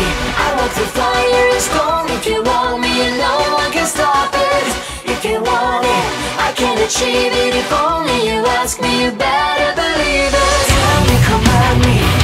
I walk through fire and storm. If you want me, no one can stop it. If you want it, I can achieve it. If only you ask me, you better believe it. Tell me, command me.